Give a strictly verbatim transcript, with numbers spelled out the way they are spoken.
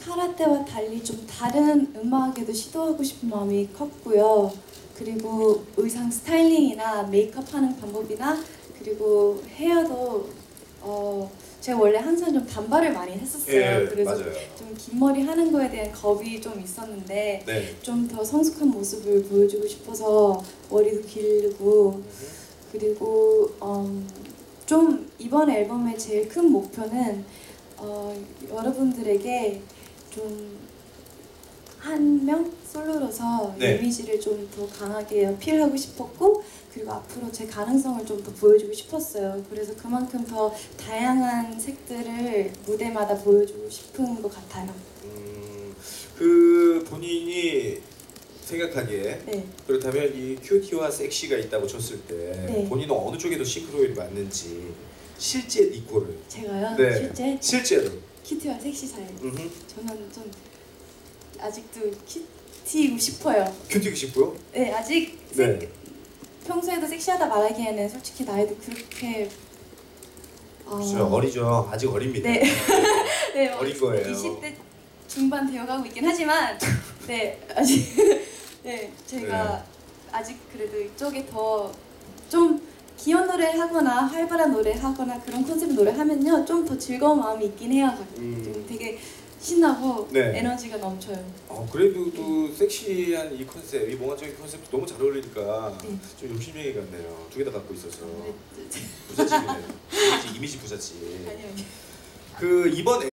카라 때와 달리 좀 다른 음악에도 시도하고 싶은 마음이 컸고요. 그리고 의상 스타일링이나 메이크업 하는 방법이나 그리고 헤어도 어 제가 원래 항상 좀 단발을 많이 했었어요. 예, 그래서 맞아요. 좀 긴 머리 하는 거에 대한 겁이 좀 있었는데 네. 좀 더 성숙한 모습을 보여주고 싶어서 머리도 기르고 그리고 음, 좀 이번 앨범의 제일 큰 목표는 어, 여러분들에게 좀 한 명 솔로로서 네. 이미지를 좀 더 강하게 어필하고 싶었고 그리고 앞으로 제 가능성을 좀 더 보여주고 싶었어요. 그래서 그만큼 더 다양한 색들을 무대마다 보여주고 싶은 것 같아요. 음, 그 본인이 생각하기에 네. 그렇다면 이 큐티와 섹시가 있다고 쳤을 때 네. 본인은 어느 쪽에 더 싱크로율이 맞는지 실제 니코를 제가요? 네. 실제 실제로 키티와 섹시 사이. 음흠. 저는 좀 아직도 키티고 싶어요. 큐티고 싶고요. 네, 아직 네. 색, 평소에도 섹시하다 말하기에는 솔직히 나이도 그렇게 어, 그렇죠. 어리죠. 아직 어립니다. 네. 네, 뭐 어린 거예요. 이십 대 중반 되어가고 있긴 하지만 네, 아직 네, 제가 아직 그래도 이쪽에 더 좀 귀여운 노래 하거나 활발한 노래 하거나 그런 컨셉 노래 하면요 좀 더 즐거운 마음이 있긴 해요. 음. 좀 되게 신나고 네. 에너지가 넘쳐요. 어, 그래도 또 섹시한 이 컨셉, 이 몽환적인 컨셉도 너무 잘 어울리니까 네. 좀 욕심쟁이 같네요. 두 개 다 갖고 있어서 네, 부잣집이네요. 이미지, 이미지 부잣집. 아니요. 그 이번